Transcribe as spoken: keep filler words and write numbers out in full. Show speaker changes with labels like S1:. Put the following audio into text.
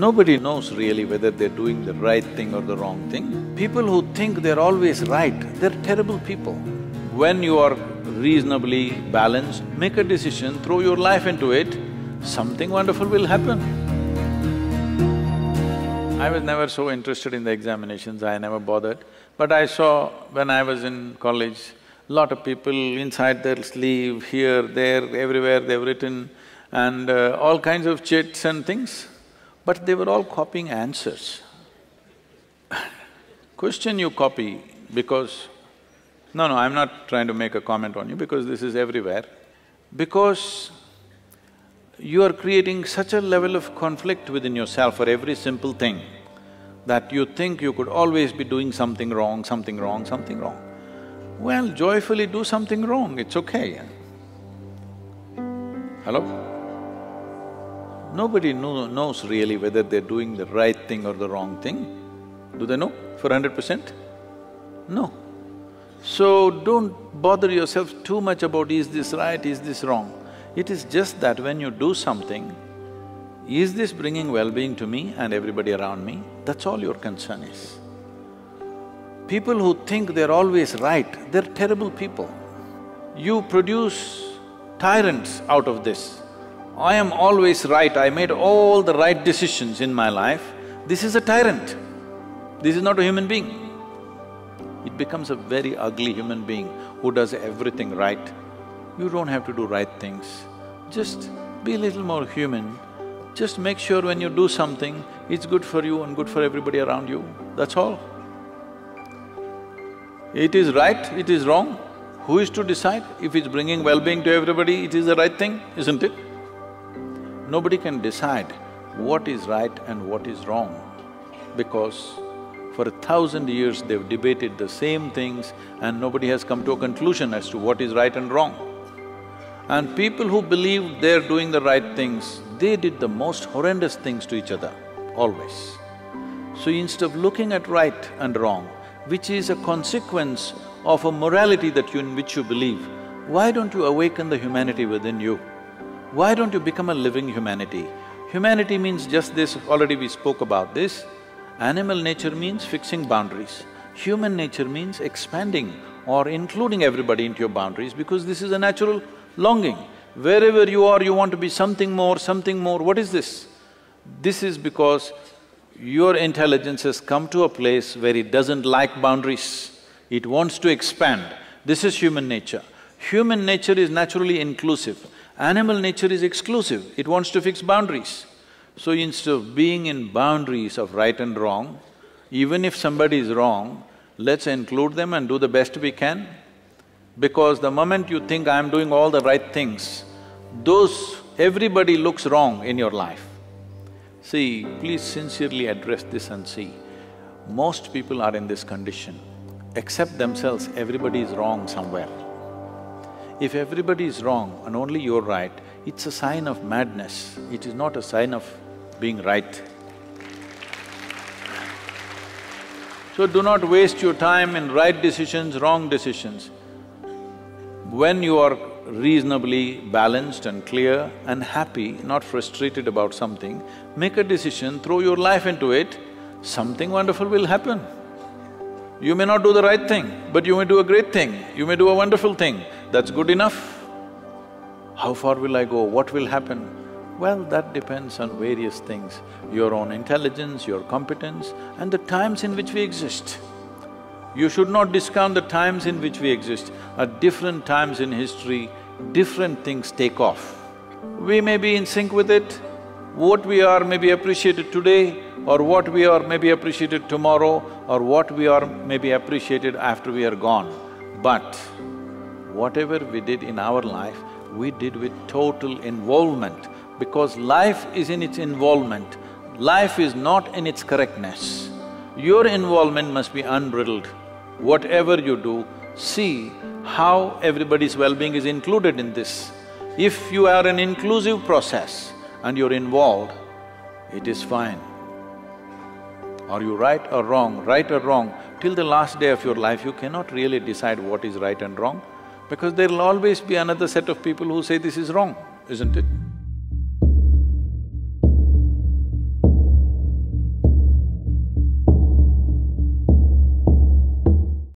S1: Nobody knows really whether they're doing the right thing or the wrong thing. People who think they're always right, they're terrible people. When you are reasonably balanced, make a decision, throw your life into it, something wonderful will happen. I was never so interested in the examinations, I never bothered. But I saw when I was in college, lot of people inside their sleeve, here, there, everywhere they've written and uh, all kinds of chits and things, but they were all copying answers. Question you copy because… No, no, I'm not trying to make a comment on you because this is everywhere. Because you are creating such a level of conflict within yourself for every simple thing that you think you could always be doing something wrong, something wrong, something wrong. Well, joyfully do something wrong, it's okay. Hello? Nobody know, knows really whether they're doing the right thing or the wrong thing. Do they know for hundred percent? No. So don't bother yourself too much about is this right, is this wrong. It is just that when you do something, is this bringing well-being to me and everybody around me? That's all your concern is. People who think they're always right, they're terrible people. You produce tyrants out of this. I am always right, I made all the right decisions in my life. This is a tyrant. This is not a human being. It becomes a very ugly human being who does everything right. You don't have to do right things. Just be a little more human. Just make sure when you do something, it's good for you and good for everybody around you, that's all. It is right, it is wrong. Who is to decide? If it's bringing well-being to everybody, it is the right thing, isn't it? Nobody can decide what is right and what is wrong because for a thousand years they've debated the same things and nobody has come to a conclusion as to what is right and wrong. And people who believe they're doing the right things, they did the most horrendous things to each other, always. So instead of looking at right and wrong, which is a consequence of a morality that you… in which you believe, why don't you awaken the humanity within you? Why don't you become a living humanity? Humanity means just this, already we spoke about this. Animal nature means fixing boundaries. Human nature means expanding or including everybody into your boundaries because this is a natural longing. Wherever you are, you want to be something more, something more. What is this? This is because your intelligence has come to a place where it doesn't like boundaries. It wants to expand. This is human nature. Human nature is naturally inclusive. Animal nature is exclusive, it wants to fix boundaries. So instead of being in boundaries of right and wrong, even if somebody is wrong, let's include them and do the best we can. Because the moment you think, I'm doing all the right things, those… everybody looks wrong in your life. See, please sincerely address this and see, most people are in this condition. Except themselves, everybody is wrong somewhere. If everybody is wrong and only you're right, it's a sign of madness, it is not a sign of being right. So do not waste your time in right decisions, wrong decisions. When you are reasonably balanced and clear and happy, not frustrated about something, make a decision, throw your life into it, something wonderful will happen. You may not do the right thing, but you may do a great thing, you may do a wonderful thing. That's good enough. How far will I go? What will happen? Well, that depends on various things, your own intelligence, your competence, and the times in which we exist. You should not discount the times in which we exist. At different times in history, different things take off. We may be in sync with it, what we are may be appreciated today, or what we are may be appreciated tomorrow, or what we are may be appreciated after we are gone. But whatever we did in our life, we did with total involvement because life is in its involvement, life is not in its correctness. Your involvement must be unbridled. Whatever you do, see how everybody's well-being is included in this. If you are an inclusive process and you're involved, it is fine. Are you right or wrong? Right or wrong, till the last day of your life, you cannot really decide what is right and wrong because there'll always be another set of people who say this is wrong, isn't it?